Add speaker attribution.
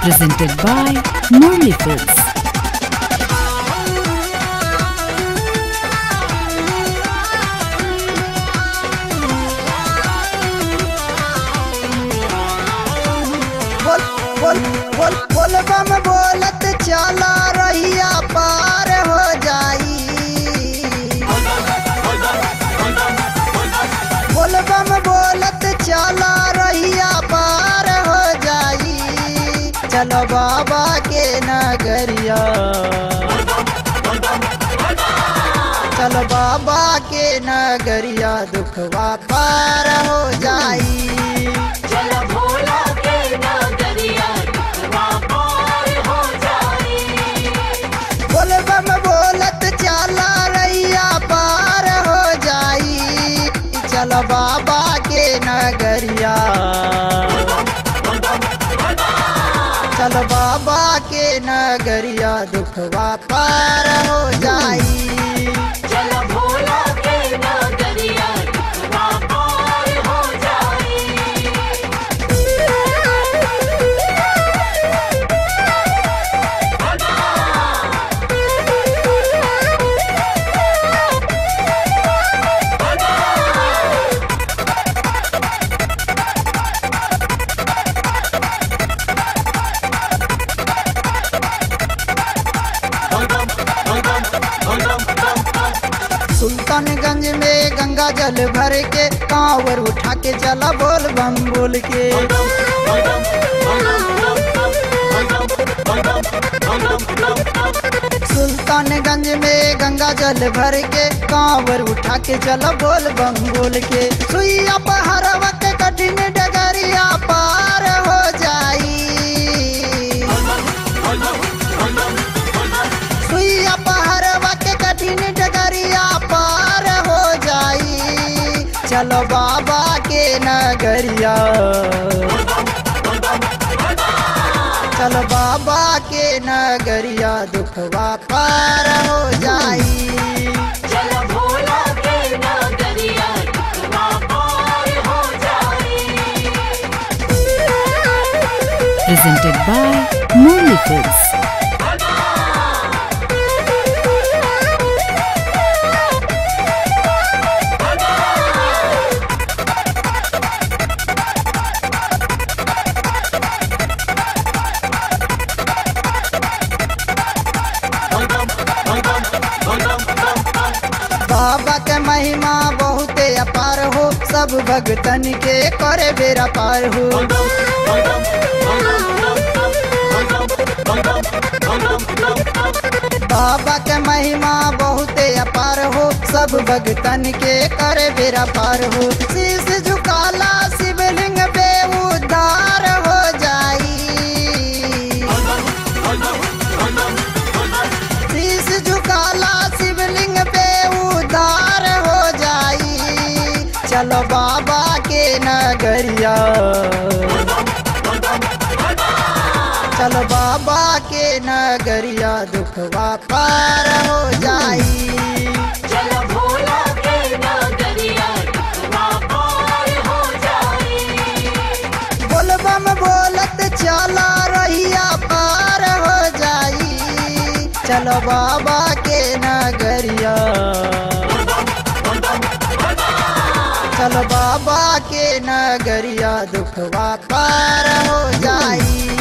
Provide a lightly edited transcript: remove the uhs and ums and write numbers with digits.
Speaker 1: presented by Murli Films.
Speaker 2: बोल बम बोलत चला रहिया पार हो जाई। बोल बम बोलत चला रहिया पार हो जाई। चलो बाबा के नगरिया, चलो बाबा के नगरिया, दुखवा पार हो जाई।
Speaker 3: चलो भोला के नगरिया, दुखवा पार हो जाई।
Speaker 2: बोल बम बोलत चला रैया पार हो जाई। चलो बाबा के नगरिया, चलो बाबा के नगरिया, दुखवा पार हो जाई।
Speaker 3: चलो भोला के नगरिया, दुखवा पार हो जाई।
Speaker 2: सुल्तानगंज में गंगा जल भर के कांवर उठा के चला बोल बम बोल के। सुल्तानगंज में गंगा जल भर के कांवर उठा के चला बोल बम बोल के। सुइया पहाड़वा के कठिन डगरिया पार हो जाई। सुइया पहाड़वा के कठिन डगरिया पार हो जाई। चलो बाबा के नगरिया, चलो बाबा के नगरिया, दुखवा पार हो जाई।
Speaker 3: चलो भोला के नगरिया, दुखवा पार हो जाई।
Speaker 1: Presented by Murli Films.
Speaker 2: बाबा के महिमा बहुते अपार हो, सब भगतन के करे बेरा पार हो। बाबा के महिमा बहुते अपार हो, सब भगतन के करे बेरा पार हो। शीश झुकाला शिवलिंग पे उद्धार हो जाई। शीश झुकाला शिवलिंग पे उद्धार हो जाई। चलो बाबा के नगरिया, चलो बाबा के नगरिया, दुखवा पार हो जाई।
Speaker 3: चलो भोला के नगरिया, दुखवा पार हो जाई।
Speaker 2: बोल बम बोलत चला रहिया पार हो जाई। चलो बाबा के नगरिया, चलो बाबा के नगरिया, दुखवा पार हो जाई।